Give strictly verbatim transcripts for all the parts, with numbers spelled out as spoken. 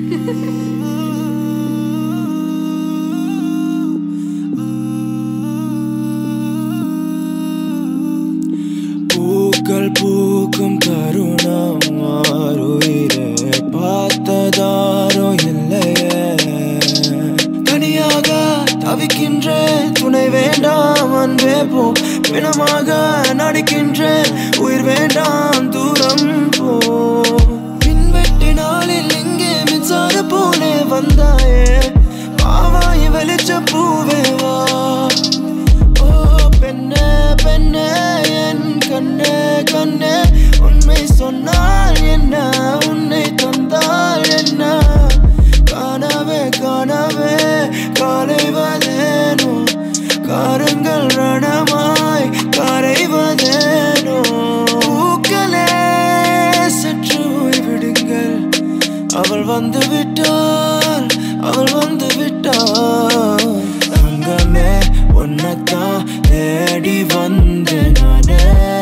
பூக்கள் பூக்கும் தருணம் மாறுயிரே பார்த்ததாரோ இல்லையே தனியாக தவிக்கின்றேன் துணை வேண்டாம் அன்பே போ பிணமாக நடிக்கின்றேன் உயிர் வேண்டாம் தூரம் போ பின்வெட்டி நாளில் இங்கே மின்சார போலே வந்தாயே பாவாய் வெளிச்ச பூவே வா ஓ பெண்ணே பெண்ணே என் கண்ணே கண்ணே உண்மை சொன்னால் என்ன உன்னை தந்தால் என்ன காணவே காணவே காலைவதேனோ காரங்கள் ரணமாய் கரைவதேனோ பூக்களே சற்று விடுங்கள் அவள் வந்து விட்டாள் அவள் வந்து விட்டாள் தங்கமே உன்னத்தான் தேடி வந்து நானே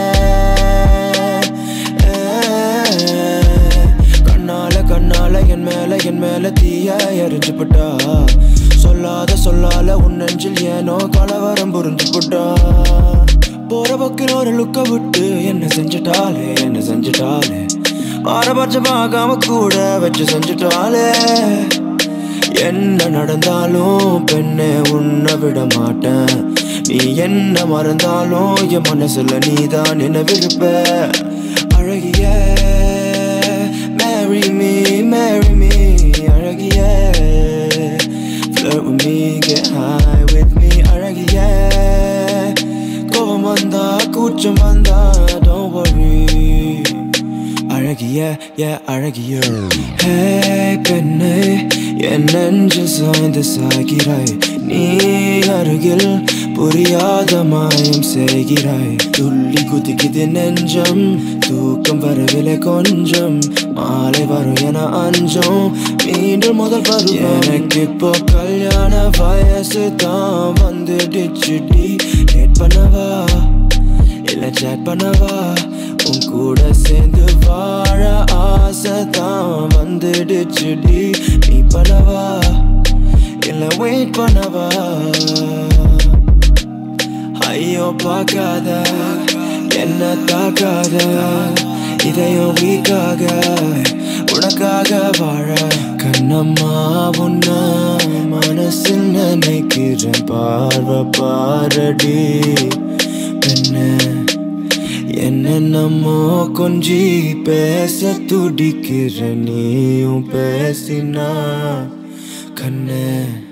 கண்ணால கண்ணால என் மேல என் மேல தீய எரிஞ்சு போட்டா சொல்லாத சொல்லால உன் நெஞ்சில் ஏனோ கலவரம் புரிஞ்சு போட்டா போற பக்கில் ஒரு லுக்க விட்டு என்ன செஞ்சுட்டாலே என்ன செஞ்சுட்டாலே பாரபட்சம் பார்க்காம கூட வச்சு செஞ்சுட்டாலே என்ன நடந்தாலும் பெண்ணே உன்னை விட மாட்டேன் நீ என்ன மறந்தாலும் என் மனசுல நீதான் என்ன விருப்ப அழகிய marry me marry me அழகிய flirt with me get high with me அழகிய கோபம் வந்தா கூச்சம் வந்தா don't worry அழகிய yeah அழகிய hey பெண்ணே என் நெஞ்சு சாய்ந்து சாகிறாய் நீ அருகில் புரியாத மாயம் செய்கிறாய் துள்ளி குதிக்குது நெஞ்சம் தூக்கம் வரவில்லை கொஞ்சம் மாலை வரும் என அஞ்சம் மீண்டும் முதல் வரும் எனக்கு இப்போ கல்யாண வயசு தான் வந்துடுச்சுடி லேட் பண்ணவா இல்ல சேட் பண்ணவா உன் கூட சேர்ந்து வாழ ஆசை தான் வந்துடுச்சுடி நீ பண்ணவா இல்ல வெயிட் பண்ணவா ஐயோ பார்க்காத என்ன தாக்காத இதையும் வீக்காக உனக்காக வாழ கண்ணம்மா உன்ன மனசில் நினைக்கிறேன் பார்வை பாரடி பெண்ண என்னென்னமோ கொஞ்சி பேச துடிக்கிற நீயும் பேசினா கண்ணே